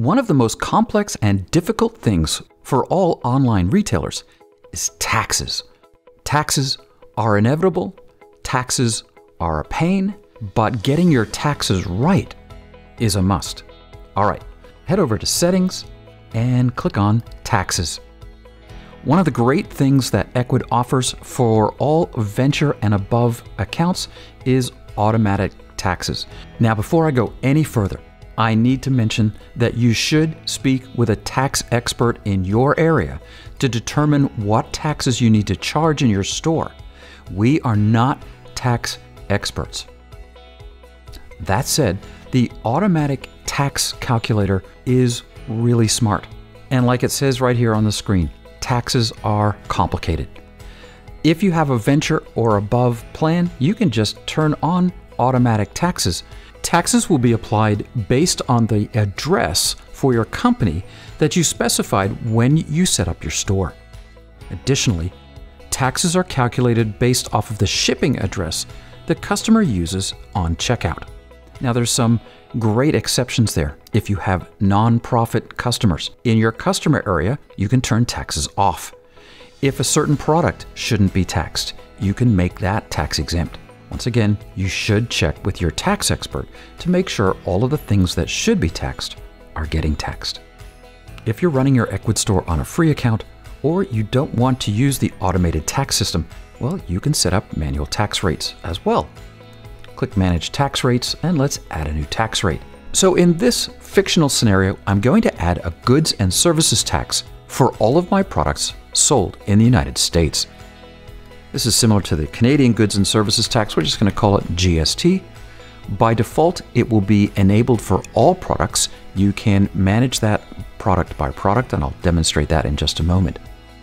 One of the most complex and difficult things for all online retailers is taxes. Taxes are inevitable, taxes are a pain, but getting your taxes right is a must. All right, head over to Settings and click on Taxes. One of the great things that Ecwid offers for all venture and above accounts is automatic taxes. Now, before I go any further, I need to mention that you should speak with a tax expert in your area to determine what taxes you need to charge in your store. We are not tax experts. That said, the automatic tax calculator is really smart. And like it says right here on the screen, taxes are complicated. If you have a venture or above plan, you can just turn on automatic taxes. Taxes will be applied based on the address for your company that you specified when you set up your store. Additionally, taxes are calculated based off of the shipping address the customer uses on checkout. Now, there's some great exceptions there. If you have non-profit customers in your customer area, you can turn taxes off. If a certain product shouldn't be taxed, you can make that tax exempt. Once again, you should check with your tax expert to make sure all of the things that should be taxed are getting taxed. If you're running your Ecwid store on a free account, or you don't want to use the automated tax system, well, you can set up manual tax rates as well. Click Manage Tax Rates and let's add a new tax rate. So in this fictional scenario, I'm going to add a goods and services tax for all of my products sold in the United States. This is similar to the Canadian goods and services tax. We're just going to call it GST. By default, it will be enabled for all products. You can manage that product by product, and I'll demonstrate that in just a moment.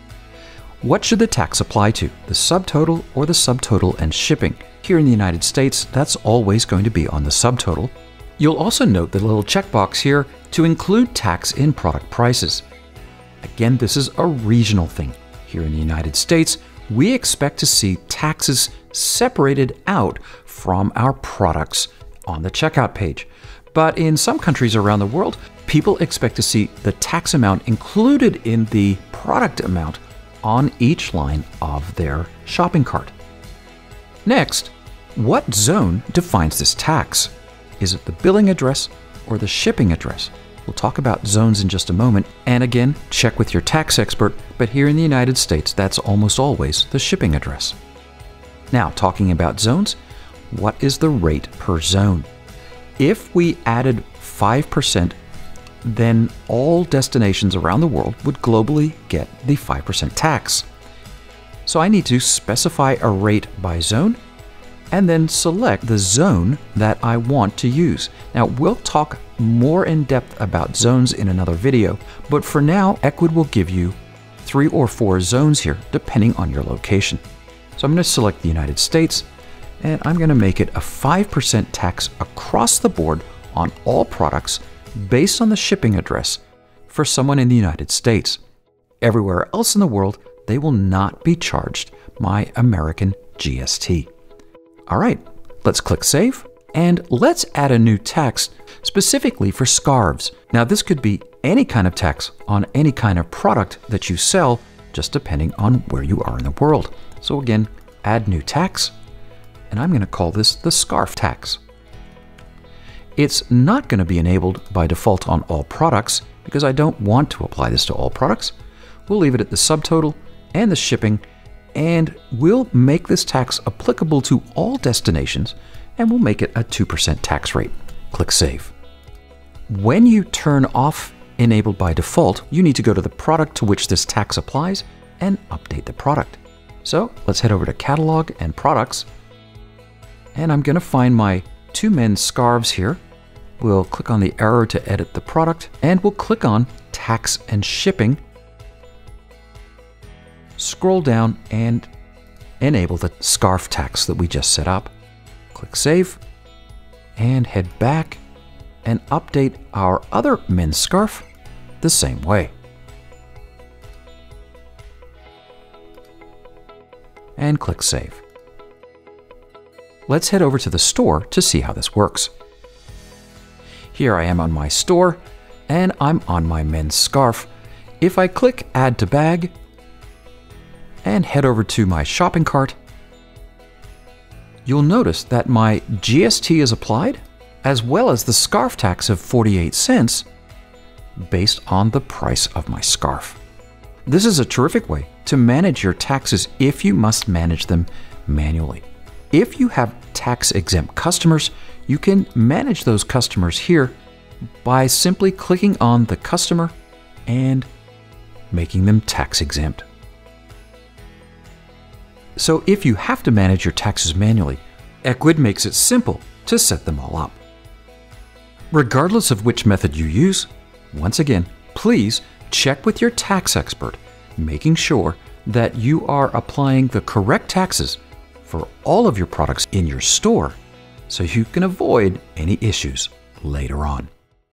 What should the tax apply to? The subtotal or the subtotal and shipping? Here in the United States, that's always going to be on the subtotal. You'll also note the little checkbox here to include tax in product prices. Again, this is a regional thing. Here in the United States, we expect to see taxes separated out from our products on the checkout page. But in some countries around the world, people expect to see the tax amount included in the product amount on each line of their shopping cart. Next, what zone defines this tax? Is it the billing address or the shipping address? We'll talk about zones in just a moment, and again, check with your tax expert, but here in the United States, that's almost always the shipping address. Now, talking about zones, what is the rate per zone? If we added 5%, then all destinations around the world would globally get the 5% tax. So I need to specify a rate by zone and then select the zone that I want to use. Now, we'll talk more in depth about zones in another video, but for now, Ecwid will give you 3 or 4 zones here, depending on your location. So I'm going to select the United States, and I'm going to make it a 5% tax across the board on all products based on the shipping address for someone in the United States. Everywhere else in the world, they will not be charged my American GST. All right, let's click Save, and let's add a new tax specifically for scarves. Now, this could be any kind of tax on any kind of product that you sell, just depending on where you are in the world. So again, add new tax, and I'm going to call this the scarf tax. It's not going to be enabled by default on all products because I don't want to apply this to all products. We'll leave it at the subtotal and the shipping, and we'll make this tax applicable to all destinations, and we'll make it a 2% tax rate. Click Save. When you turn off Enabled by Default, you need to go to the product to which this tax applies and update the product. So let's head over to Catalog and Products, and I'm going to find my 2 men's scarves here. We'll click on the arrow to edit the product, and we'll click on Tax and Shipping. Scroll down and enable the scarf tax that we just set up. Click Save, and head back and update our other men's scarf the same way. And click Save. Let's head over to the store to see how this works. Here I am on my store, and I'm on my men's scarf. If I click Add to Bag and head over to my shopping cart, you'll notice that my GST is applied, as well as the scarf tax of 48 cents based on the price of my scarf. This is a terrific way to manage your taxes if you must manage them manually. If you have tax-exempt customers, you can manage those customers here by simply clicking on the customer and making them tax-exempt. So if you have to manage your taxes manually, Ecwid makes it simple to set them all up. Regardless of which method you use, once again, please check with your tax expert, making sure that you are applying the correct taxes for all of your products in your store so you can avoid any issues later on.